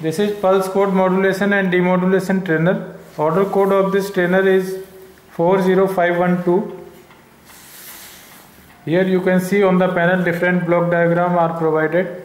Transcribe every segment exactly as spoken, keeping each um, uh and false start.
This is pulse code modulation and demodulation trainer. Order code of this trainer is four zero five one two. Here you can see on the panel different block diagram are provided.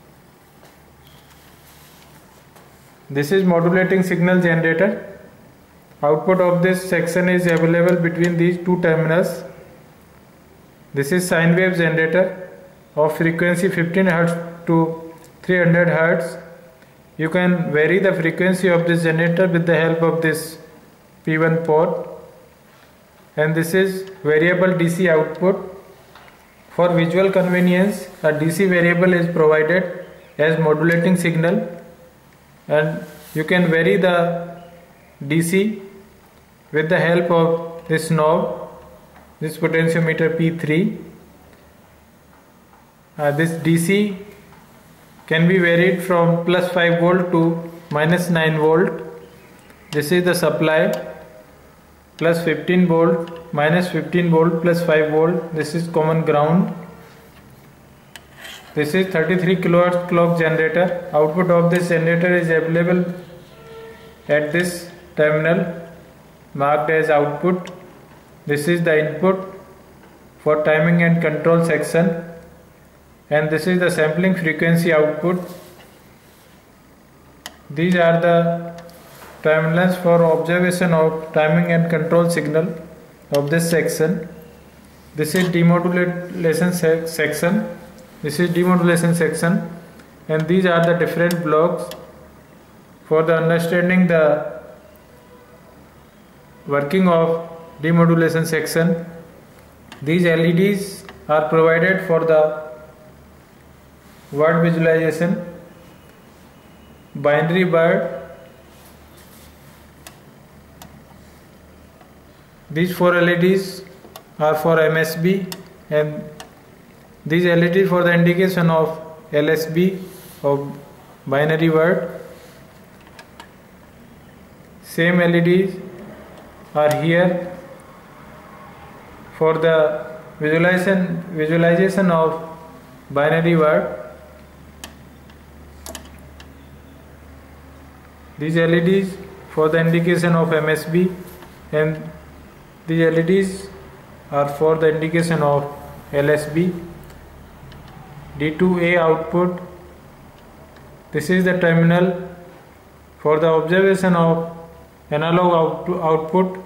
This is modulating signal generator. Output of this section is available between these two terminals. This is sine wave generator of frequency fifteen hertz to three hundred hertz. You can vary the frequency of this generator with the help of this P one port. And this is variable D C output. For visual convenience, a D C variable is provided as modulating signal, and you can vary the D C with the help of this knob, this potentiometer P three. Uh, this D C can be varied from plus five volt to minus nine volt. This is the supply, plus fifteen volt, minus fifteen volt, plus five volt. This is common ground. This is thirty-three kilohertz clock generator. Output of this generator is available at this terminal marked as output. This is the input for timing and control section, and this is the sampling frequency output. These are the terminals for observation of timing and control signal of this section. This is demodulation se section. This is demodulation section, and these are the different blocks for the understanding the working of demodulation section. These L E Ds are provided for the word visualization, binary word. These four L E Ds are for M S B, and these L E Ds for the indication of L S B of binary word. Same L E Ds are here for the visualization visualization of binary word. These L E Ds for the indication of M S B, and these L E Ds are for the indication of L S B. D two A output. This is the terminal for the observation of analog out output,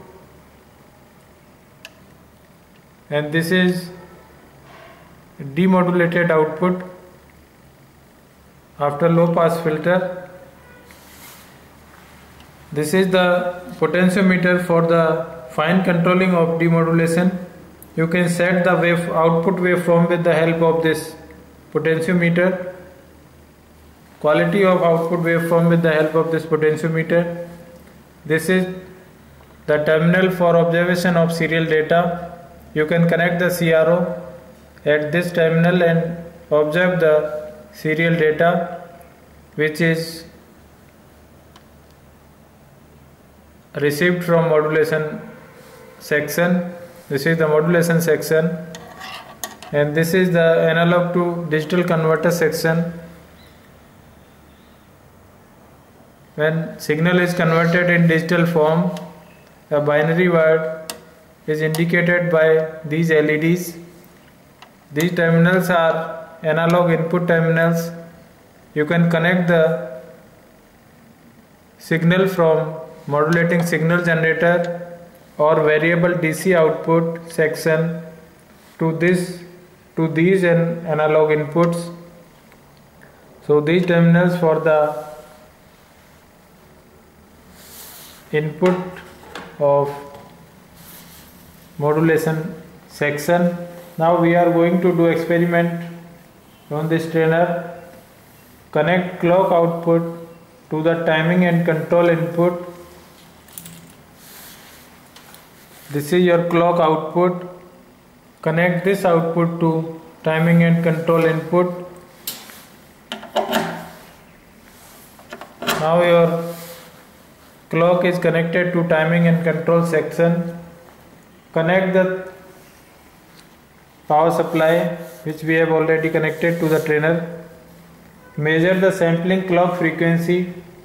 and this is demodulated output after low pass filter. This is the potentiometer for the fine controlling of demodulation. You can set the wave output waveform with the help of this potentiometer. Quality of output waveform with the help of this potentiometer. This is the terminal for observation of serial data. You can connect the C R O at this terminal and observe the serial data, which is received from modulation section. This is the modulation section, and this is the analog to digital converter section. When signal is converted in digital form, a binary word is indicated by these L E Ds. These terminals are analog input terminals. You can connect the signal from modulating signal generator or variable D C output section to this to these and analog inputs. So these terminals for the input of modulation section. Now we are going to do experiment on this trainer. Connect clock output to the timing and control input. This is your clock output. Connect this output to timing and control input. Now your clock is connected to timing and control section. Connect the power supply, which we have already connected to the trainer. Measure the sampling clock frequency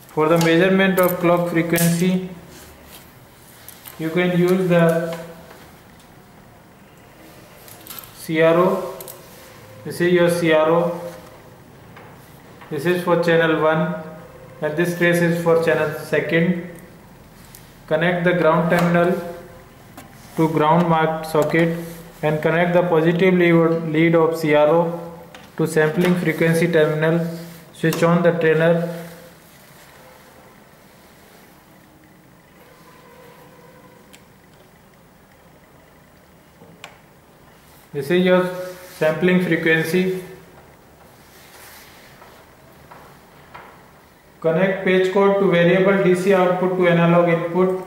For the measurement of clock frequency, you can use the C R O. This is your C R O. This is for channel one and this trace is for channel second. Connect the ground terminal to ground marked socket and connect the positive lead of C R O to sampling frequency terminal. Switch on the trainer. This is your sampling frequency. Connect page code to variable D C output to analog input.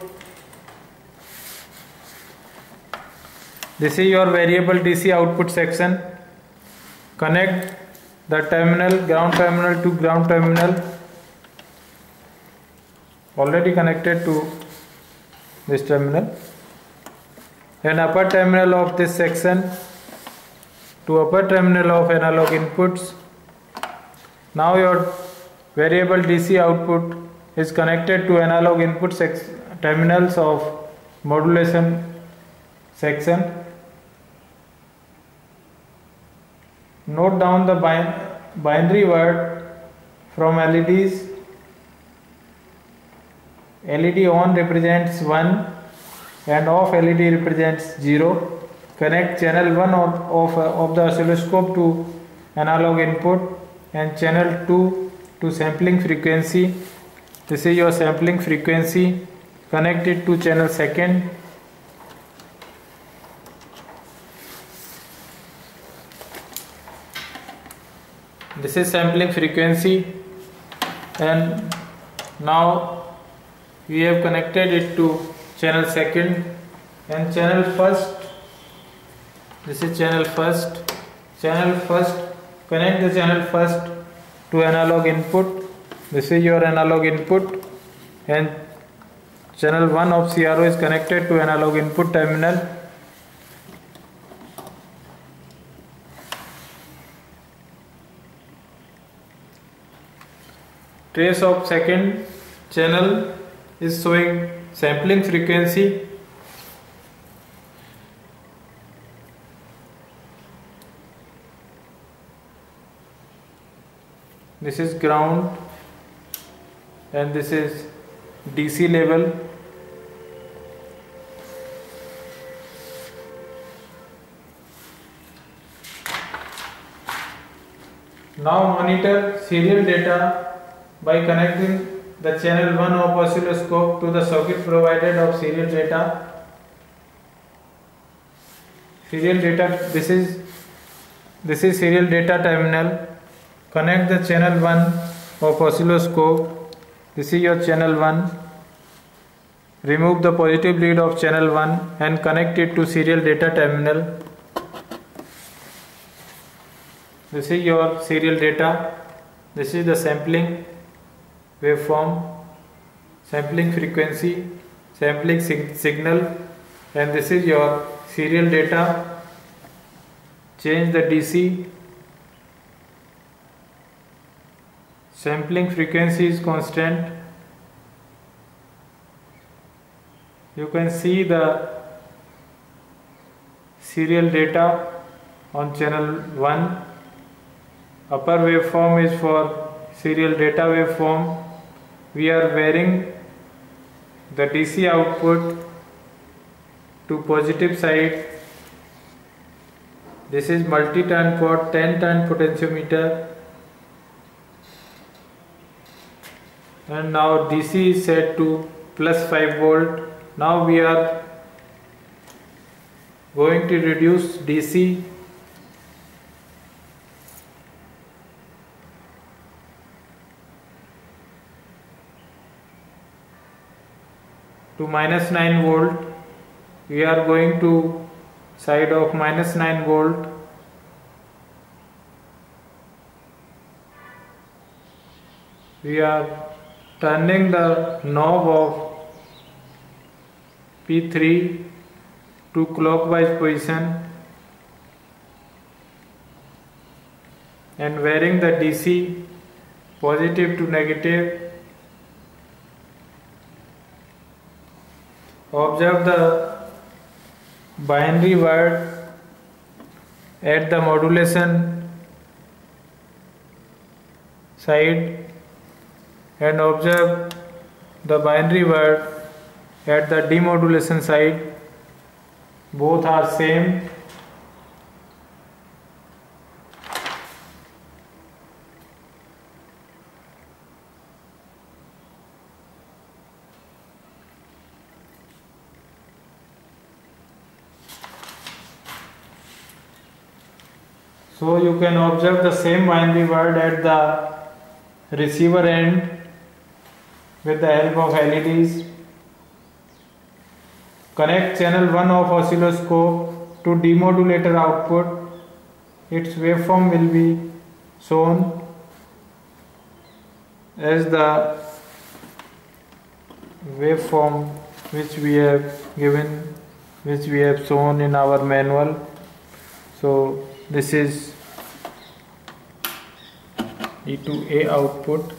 This is your variable D C output section. Connect the terminal, ground terminal to ground terminal. Already connected to this terminal. And upper terminal of this section to upper terminal of analog inputs. Now your variable D C output is connected to analog input terminals of modulation section. Note down the bin binary word from L E Ds. L E D on represents one and off L E D represents zero. Connect channel one of, of, of the oscilloscope to analog input and channel two to sampling frequency. This is your sampling frequency. Connect it to channel second. This is sampling frequency, and now we have connected it to channel second and channel first. This is channel first. Channel first, connect the channel first to analog input. This is your analog input, and channel one of C R O is connected to analog input terminal. Trace of second channel is showing sampling frequency. This is ground and this is D C level. Now monitor serial data by connecting the channel one of oscilloscope to the socket provided of serial data. Serial data, this is this is serial data terminal. Connect the channel one of oscilloscope. This is your channel one. Remove the positive lead of channel one and connect it to serial data terminal. This is your serial data. This is the sampling waveform, sampling frequency, sampling sig signal, and this is your serial data. Change the D C. Sampling frequency is constant. You can see the serial data on channel one. Upper waveform is for serial data waveform. We are varying the D C output to positive side. This is multi-turn for ten turn potentiometer. And now D C is set to plus five volt. Now we are going to reduce D C to minus nine volt. We are going to side of minus nine volt. We are turning the knob of P three to clockwise position and varying the D C positive to negative Observe the binary word at the modulation side and observe the binary word at the demodulation side. Both are same. So you can observe the same binary word at the receiver end with the help of L E Ds. Connect channel one of oscilloscope to demodulator output. Its waveform will be shown as the waveform which we have given, which we have shown in our manual. So this is D two A output.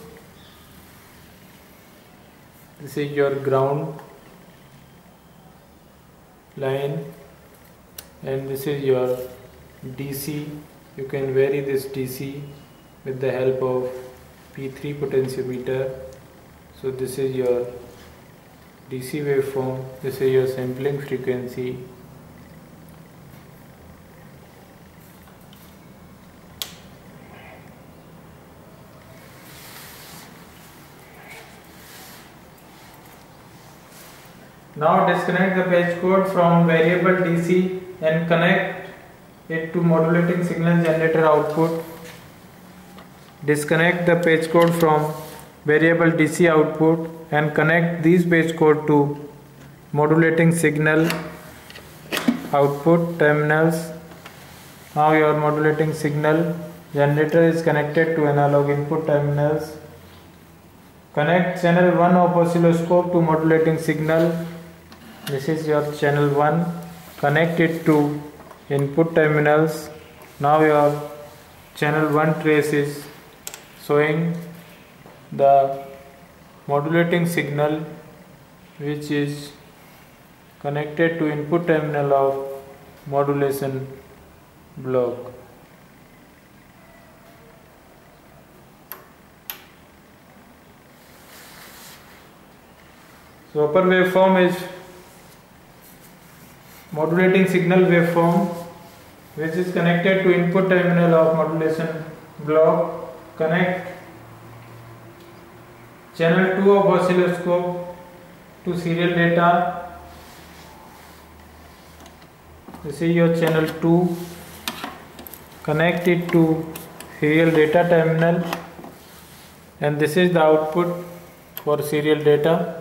This is your ground line and this is your D C. You can vary this D C with the help of P three potentiometer. So this is your D C waveform, this is your sampling frequency. Now disconnect the patch cord from variable D C and connect it to modulating signal generator output. Disconnect the patch cord from variable D C output and connect these patch cord to modulating signal output terminals. Now your modulating signal generator is connected to analog input terminals. Connect channel one of oscilloscope to modulating signal. This is your channel one. Connect it to input terminals. Now your channel one trace is showing the modulating signal which is connected to input terminal of modulation block. So upper waveform is modulating signal waveform which is connected to input terminal of modulation block. Connect channel two of oscilloscope to serial data. This is your channel two. Connect it to serial data terminal and this is the output for serial data.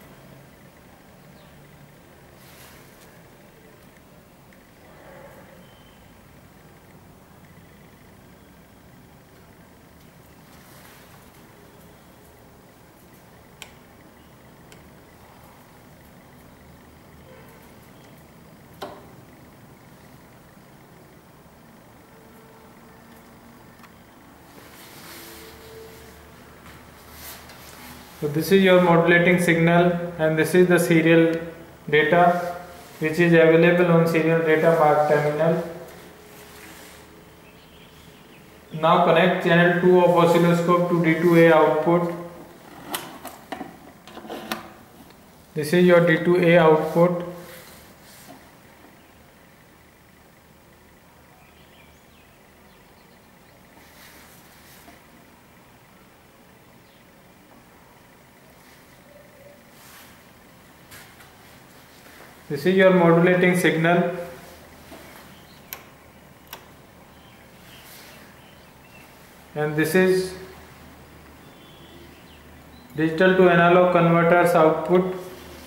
So this is your modulating signal and this is the serial data which is available on serial data mark terminal. Now connect channel two of oscilloscope to D two A output. This is your D two A output. This is your modulating signal. And this is digital to analog converters output.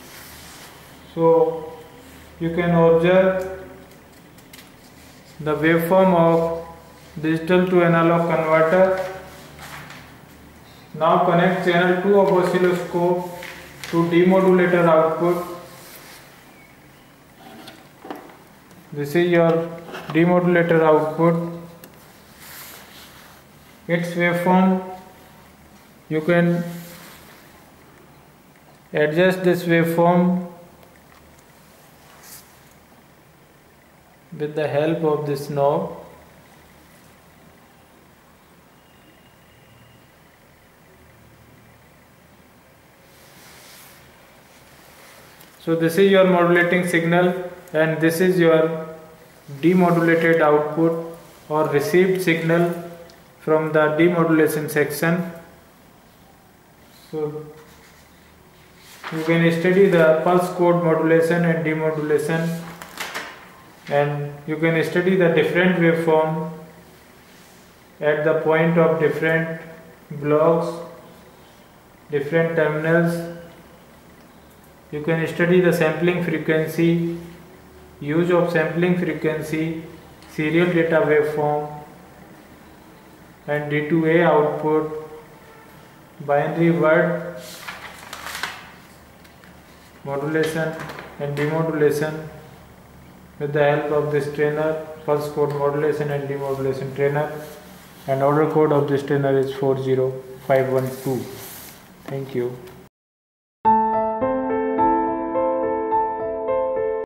So you can observe the waveform of digital to analog converter. Now connect channel two of oscilloscope to demodulator output. This is your demodulator output. Its waveform, you can adjust this waveform with the help of this knob. So this is your modulating signal, and this is your demodulated output or received signal from the demodulation section. So you can study the pulse code modulation and demodulation, and you can study the different waveform at the point of different blocks, different terminals. You can study the sampling frequency, use of sampling frequency, serial data waveform, and D two A output, binary word modulation and demodulation with the help of this trainer, pulse code modulation and demodulation trainer, and order code of this trainer is four zero five one two. Thank you.